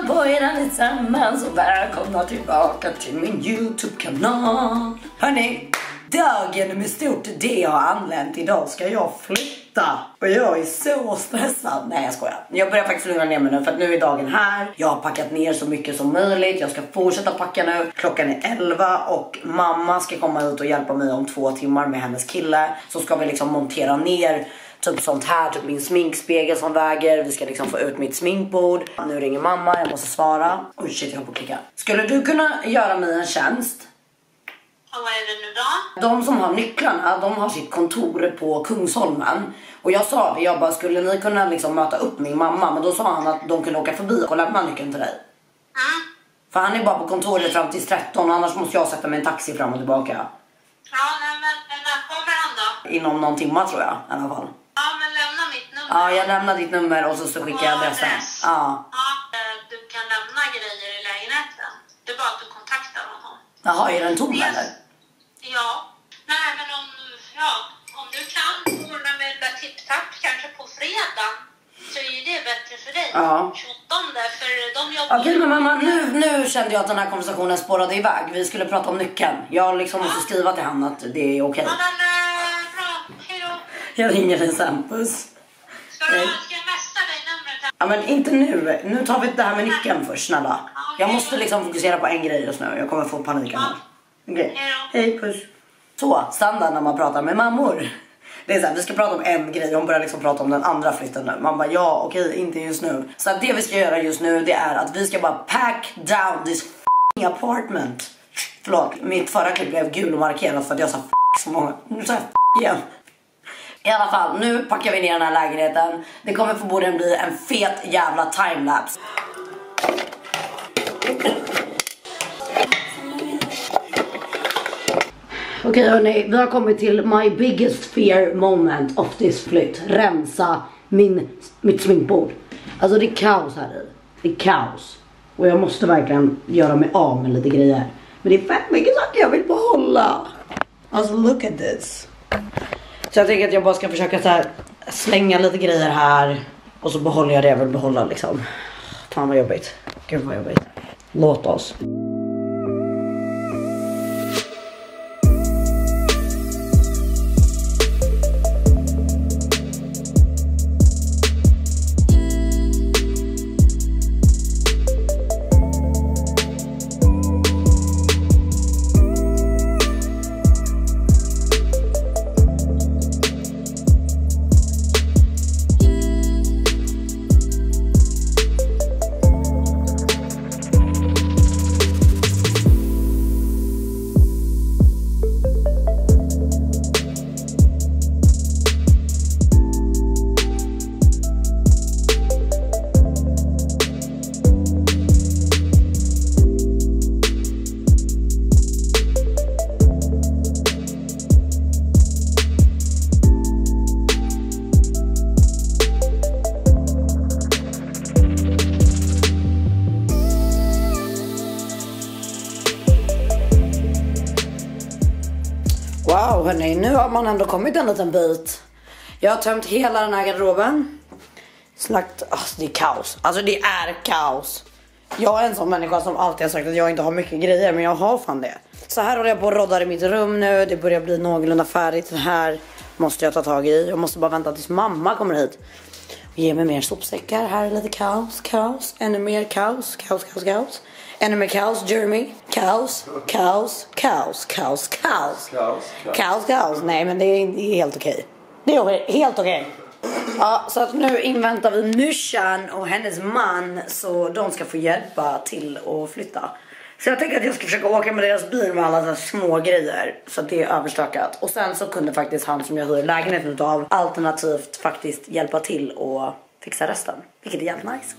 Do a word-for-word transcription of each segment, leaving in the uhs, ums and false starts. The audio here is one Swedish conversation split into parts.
lyssnar på er allesammans och välkomna tillbaka till min YouTube-kanal. Hörrni, dagen med stort D har anlänt. Idag ska jag flytta och jag är så stressad. Nej, jag skojar. Jag börjar faktiskt lugna ner mig nu för att nu är dagen här. Jag har packat ner så mycket som möjligt. Jag ska fortsätta packa nu. Klockan är elva och mamma ska komma ut och hjälpa mig om två timmar med hennes kille. Så ska vi liksom montera ner typ sånt här, typ min sminkspegel som väger. Vi ska liksom få ut mitt sminkbord. Nu ringer mamma, jag måste svara. Oj shit, jag har på att klicka. Skulle du kunna göra mig en tjänst? Och vad är det nu då? De som har nycklarna, de har sitt kontor på Kungsholmen. Och jag sa det, jag bara, skulle ni kunna liksom möta upp min mamma? Men då sa han att de kunde åka förbi och lämna nyckeln till dig. Mm. För han är bara på kontoret fram till tretton, annars måste jag sätta mig en taxi fram och tillbaka. Ja, nej, men när kommer han då? Inom någon timma tror jag, i alla fall. Ja, men lämna mitt nummer. Ja, jag lämnar ditt nummer och så, så skickar jag adressen. Adress. Ja. Ja, du kan lämna grejer i lägenheten. Det är bara att du kontaktar honom. Jaha, är den tom eller? Ja. Nej, men om, ja, om du kan ordna med ett tipptapp kanske på fredag så är det bättre för dig. Ja. tjugosjunde, för de jobbar... Okej, men mamma, nu, nu kände jag att den här konversationen spårade iväg. Vi skulle prata om nyckeln. Jag liksom måste skriva till han att det är okej. Ja, men äh, bra. Hej då. Jag ringer dig sen, puss. Ska du ska jag messa dig numret? Ja, men inte nu. Nu tar vi det här med nyckeln först, snälla. Jag måste liksom fokusera på en grej just nu. Jag kommer få panik annars. Okej, hej, puss. Så, standard när man pratar med mammor. Det är så här, vi ska prata om en grej. Hon börjar liksom prata om den andra flytten nu. Man bara, ja, okej, inte just nu. Så att det vi ska göra just nu, det är att vi ska bara pack down this f***ing apartment. Förlåt, mitt förra klipp blev gul och markerat för att jag sa f*** så många. Nu sa jag f*** igen. I alla fall, nu packar vi ner den här lägenheten. Det kommer förmodligen bli en fet jävla timelapse. Okej hörni, vi har kommit till my biggest fear moment of this flytt. Rensa min, mitt sminkbord. Alltså det är kaos här i. Det är kaos. Och jag måste verkligen göra mig av med lite grejer. Men det är fett mycket saker jag vill behålla. Alltså look at this. Så jag tänker att jag bara ska försöka så här, slänga lite grejer här. Och så behåller jag det jag vill behålla liksom. Fan vad jobbigt. Gud vad jobbigt. Låt oss. Wow hörni, nu har man ändå kommit en liten bit. Jag har tömt hela den här garderoben. Slakt, alltså det är kaos. Alltså det är kaos. Jag är en sån människa som alltid har sagt att jag inte har mycket grejer, men jag har fan det. Så här håller jag på och roddar i mitt rum nu. Det börjar bli någorlunda färdigt. Det här måste jag ta tag i. Jag måste bara vänta tills mamma kommer hit och ge mig mer sopsäckar. Här är lite kaos, kaos. Ännu mer kaos, kaos, kaos, kaos. Ännu mer kaos, Jeremy. Kaos, kaos, kaos, kaos, kaos. Kaos, kaos, kaos. Nej, men det är, det är helt okej. Det är helt okej. Ja, så att nu inväntar vi Nushan och hennes man så de ska få hjälpa till att flytta. Så jag tänker att jag ska försöka åka med deras bil med alla så här små grejer så att det är överstökat. Och sen så kunde faktiskt han som jag hyr lägenheten utav alternativt faktiskt hjälpa till och fixa resten. Vilket är jävligt nice.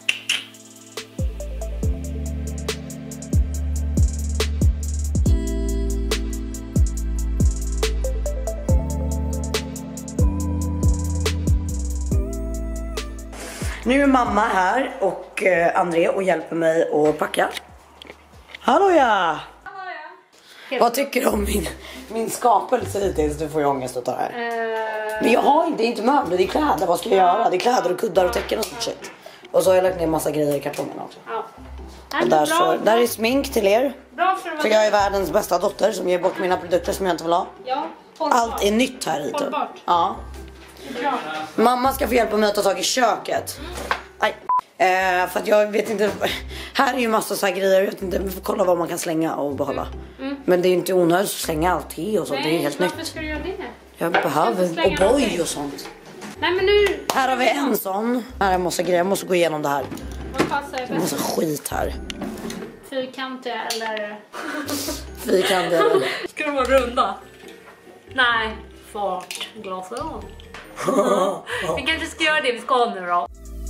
Nu är mamma här och eh, André och hjälper mig att packa. Hallå ja! Hallå ja! Vad tycker du om min, min skapelse hittills? Du får ju ångest att ta det här. Uh... Men jag har inte, det är inte möbler, det är kläder. Vad ska jag göra? Det är kläder och kuddar och täcken och sånt shit. Och så har jag lagt ner massa grejer i kartongen också. Ja. Och där, så, där är smink till er. Bra för, för jag är världens bästa dotter som ger bort mina produkter som jag inte vill ha. Ja, hållbart. Allt är nytt här i typ. Hållbart. Ja. Bra. Mamma ska få hjälpa mig att ta tag i köket. Aj. Eh, för att jag vet inte. Här är ju massa så här grejer. Jag vet inte, vi får kolla vad man kan slänga och behålla. mm. Men det är inte onödigt att slänga allt te och så. Nej, det är helt varför nytt. ska du göra det? Jag behöver och boy och sånt. Nej men nu. Här har vi en sån. Här är en massa grejer, jag måste gå igenom det här. Vad passar Det är massa skit här. Fyrkantiga eller? Fyrkantiga eller? Ska de vara runda? Nej, fart glasögon. Vi kanske ska göra det vi ska nu då.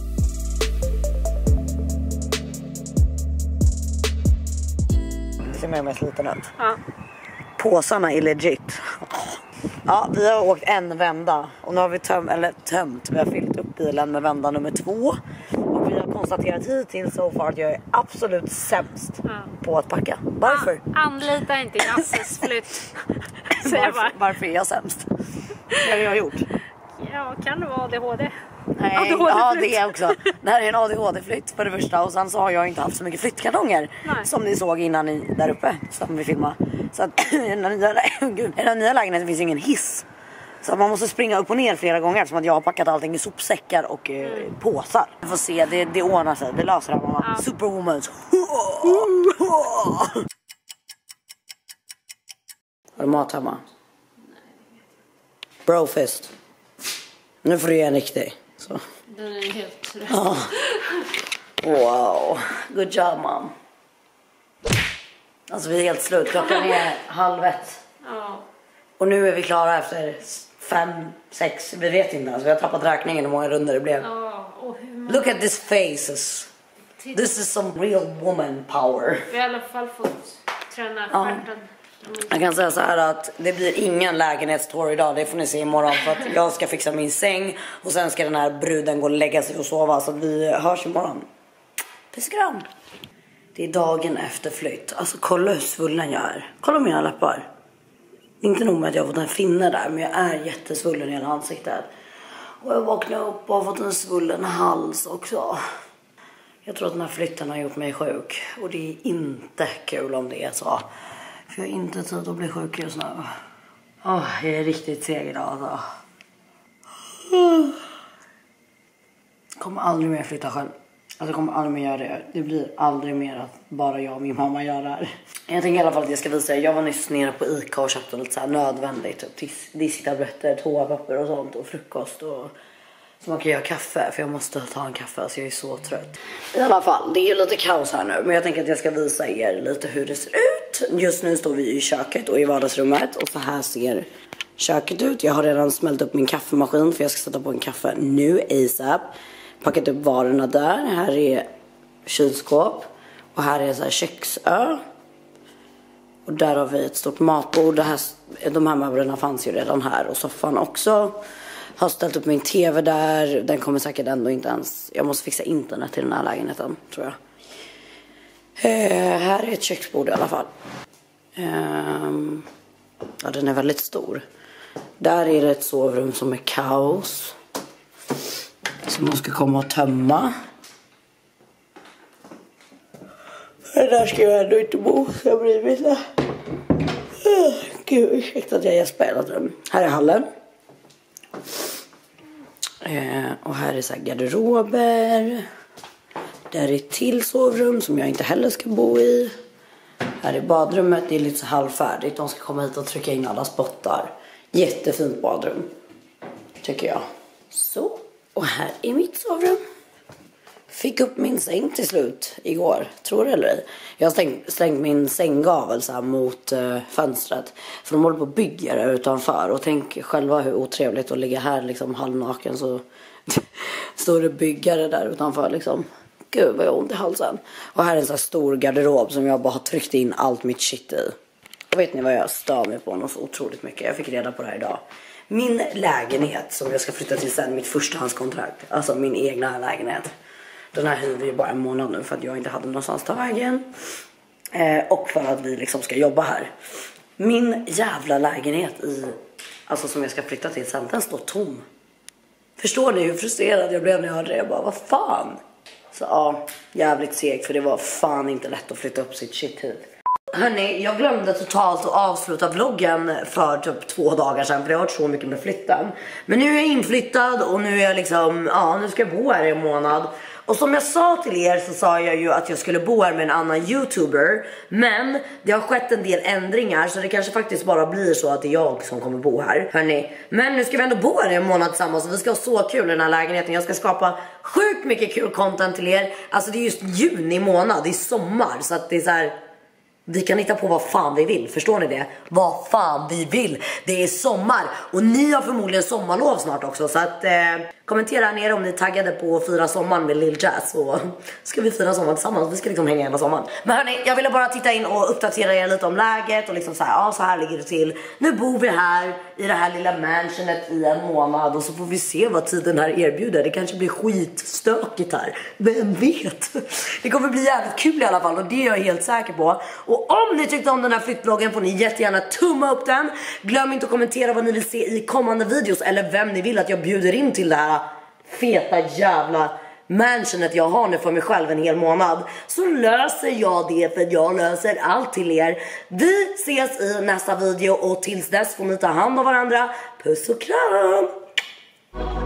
Det ser mer och mer sliten ut. Ja. Påsarna är legit. Ja, vi har åkt en vända. Och nu har vi töm eller tömt. Vi har fyllt upp bilen med vända nummer två. Och vi har konstaterat hittills så far att jag är absolut sämst ja. på att packa. Varför? Ah, anlita inte Jasses flytt. varför, varför är jag sämst? Vad har jag gjort? Ja, kan det vara A D H D? Nej, A D H D ja det är också. Det här är en A D H D-flytt för det första. Och sen så har jag inte haft så mycket flyttkartonger. Nej. Som ni såg innan ni där uppe. Som vi filmade. Så att i den nya, gud, i den nya lägenheten finns ingen hiss. Så man måste springa upp och ner flera gånger. Som att jag har packat allting i sopsäckar och eh, mm. påsar. Vi får se, det, det ordnar sig. Det löser det mamma. Ja. Superwoman. Har du mat hemma? Brofist. Nu får du ge en riktig. Så. Den är helt trött. Oh. Wow. Good job, mom. Alltså vi är helt slut. Klockan är halv ett. Ja. Och nu är vi klara efter fem, sex. Vi vet inte. Alltså vi har tappat räkningen hur många runder det blev. Ja. Och hur många... Look at this faces. This is some real woman power. Vi har i alla fall fått träna ja. skärten. Jag kan säga så här att det blir ingen lägenhetstour idag. Det får ni se imorgon för att jag ska fixa min säng. Och sen ska den här bruden gå och lägga sig och sova. Så att vi hörs imorgon. Puss och kram. Det är dagen efter flytt. Alltså kolla hur svullen jag är. Kolla mina läppar. Inte nog med att jag har fått en finne där. Men jag är jättesvullen i hela ansiktet. Och jag vaknade upp och har fått en svullen hals också. Jag tror att den här flytten har gjort mig sjuk. Och det är inte kul om det är så. För jag har inte tid att bli sjuk just nu. Oh, jag är riktigt seg idag alltså. Kommer aldrig mer flytta själv. Alltså jag kommer aldrig mer göra det. Det blir aldrig mer att bara jag och min mamma gör det här. Jag tänker i alla fall att jag ska visa er. Jag var nyss nere på Ica och köpte lite så här nödvändigt. Typ disktabletter, toapapper och sånt. Och frukost och... Så man kan göra kaffe. För jag måste ta en kaffe. Så jag är så trött. I alla fall, det är ju lite kaos här nu. Men jag tänker att jag ska visa er lite hur det ser ut. Just nu står vi i köket och i vardagsrummet. Och så här ser köket ut. Jag har redan smält upp min kaffemaskin. För jag ska sätta på en kaffe nu ASAP. Packat upp varorna där. Här är kylskåp. Och här är så här köksö. Och där har vi ett stort matbord. Det här, de här möblerna fanns ju redan här. Och soffan också. Har ställt upp min tv där. Den kommer säkert ändå inte ens... Jag måste fixa internet till den här lägenheten, tror jag. Eh, här är ett köksbord i alla fall. Eh, ja, den är väldigt stor. Där är det ett sovrum som är kaos. Som man ska komma och tömma. Det där ska jag ändå inte bo. Jag blir lite... Oh, gud, ursäkta att jag har spelat den. Här är hallen. Eh, och här är så här garderober. Där är ett till sovrum som jag inte heller ska bo i. Här är badrummet. Det är lite så halvfärdigt. De ska komma hit och trycka in alla spottar. Jättefint badrum, tycker jag. Så. Och här är mitt sovrum. Fick upp min säng till slut igår. Tror det eller ej. Jag har stängt, stängt min sänggavel så här mot uh, fönstret. För de håller på att bygga det utanför. Och tänk själva hur otrevligt att ligga här liksom halvnaken. Så står det byggare där utanför liksom. Gud vad jag har ont i halsen. Och här är en så här stor garderob som jag bara har tryckt in allt mitt shit i. Och vet ni vad jag stör mig på något så otroligt mycket. Jag fick reda på det här idag. Min lägenhet som jag ska flytta till sen, mitt förstahandskontrakt. Alltså min egna lägenhet. Den här hyr vi bara en månad nu för att jag inte hade någonstans att ta vägen. Eh, och för att vi liksom ska jobba här. Min jävla lägenhet i, alltså som jag ska flytta till, sen den står tom. Förstår ni hur frustrerad jag blev när jag hörde det? Jag bara, vad fan? Så ja, jävligt segt, för det var fan inte lätt att flytta upp sitt shit hit. Hörni, jag glömde totalt att avsluta vloggen för typ två dagar sedan, för det har varit så mycket med flytten. Men nu är jag inflyttad och nu är jag liksom, ja, nu ska jag bo här i en månad. Och som jag sa till er så sa jag ju att jag skulle bo här med en annan YouTuber. Men det har skett en del ändringar, så det kanske faktiskt bara blir så att det är jag som kommer bo här. Hörni, men nu ska vi ändå bo här i en månad tillsammans och vi ska ha så kul i den här lägenheten. Jag ska skapa sjukt mycket kul content till er. Alltså det är just juni månad, det är sommar, så att det är så här... Vi kan hitta på vad fan vi vill, förstår ni det? Vad fan vi vill. Det är sommar och ni har förmodligen sommarlov snart också. Så att eh, kommentera här nere om ni är taggade på att fira sommaren med Lil Jazz. Och ska vi fira sommaren tillsammans, vi ska liksom hänga hela sommaren. Men hörni, jag ville bara titta in och uppdatera er lite om läget. Och liksom så här, ja så här ligger det till. Nu bor vi här i det här lilla mansionet i en månad. Och så får vi se vad tiden här erbjuder. Det kanske blir skitstökigt här, vem vet. Det kommer bli jävligt kul i alla fall, och det är jag helt säker på. Och om ni tyckte om den här flyttvloggen får ni jättegärna tumma upp den. Glöm inte att kommentera vad ni vill se i kommande videos, eller vem ni vill att jag bjuder in till det här feta jävla mansionet jag har nu för mig själv en hel månad. Så löser jag det, för jag löser allt till er. Vi ses i nästa video och tills dess får ni ta hand om varandra. Puss och kram!